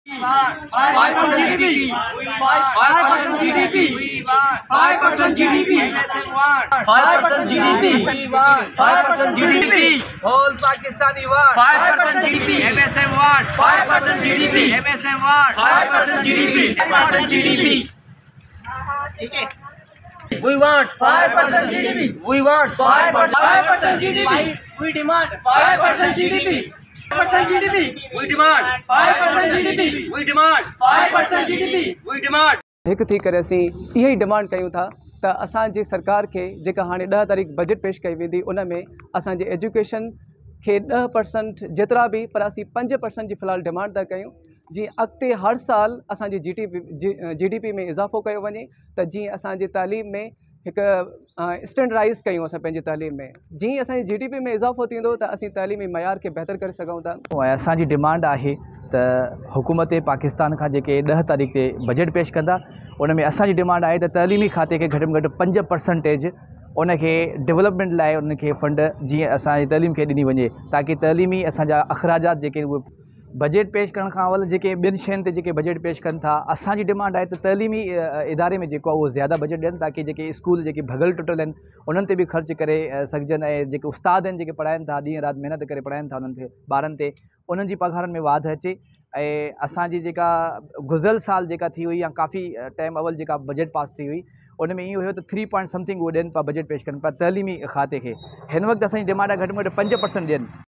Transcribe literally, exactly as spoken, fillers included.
five percent G D P. five percent G D P. five percent G D P. five percent G D P. five percent G D P. Whole Pakistani want. five percent G D P. M S M want. five percent G D P. M S M want. five percent G D P. five percent G D P. We want five percent G D P. We want five percent G D P. We demand five percent G D P. five percent G D P. We demand five percent G D P. We demand five percent G D P. We demand एक थी करे असीं इहा ई demand कयूं था त असांजी सरकार खे जेका हाणे ॾह तारीख़ बजट पेश कई वेंदी उन में असांजे एजुकेशन खे ॾह परसेंट जेतिरा बि पर असीं पंज परसेंट जी फ़िलहाल डिमांड था कयूं जीअं अॻिते हर साल असांजी G T P G D P में इज़ाफ़ो कयो वञे त जीअं असांजे तालीम में हिकु स्टैंडर्डाइज़ कयूं असां पंहिंजी तालीम में जीअं असांजी जी डी पी में इज़ाफ़ो थींदो त असीं तालीमी मयार खे बहितर करे सघूं था। ऐं असांजी डिमांड आहे त हुकूमत पाकिस्तान खां जेके ॾह तारीख़ ते बजट पेश कंदा उन में असांजी डिमांड आहे त तइलीमी खाते खे घटि में घटि पंज परसेंटेज उनखे डेवलपमेंट लाइ उनखे फंड जीअं असांजी तइलीम खे ॾिनी वञे ताकी तइलीमी असांजा अख़राजात जेके उहे बजट पेश करण खां अवल जेके ॿियनि शयुनि ते जेके बजट पेश कनि था असांजी डिमांड आहे त तइलीमी इदारे में जेको आहे उहो ज़्यादा बजट ॾियनि ताकी जेके स्कूल जेके भॻल टुटल आहिनि उन्हनि ते बि ख़र्च करे सघजनि ऐं जेके उस्ताद आहिनि जेके पढ़ाइनि था ॾींहं राति महिनत करे पढ़ाइनि था उन्हनि ते ॿारनि ते उन्हनि जी पघारनि में वाधि अचे ऐं असांजी जेका गुज़िरियल साल जेका थी हुई या काफ़ी टाइम अवल जेका बजट पास थी हुई उन में इहो हुयो त थ्री पॉइंट समथिंग उहो ॾियनि पिया बजट पेश कनि पिया तइलीमी खाते खे हिन वक़्तु असांजी डिमांड आहे घटि में घटि पंज परसेंट ॾियनि।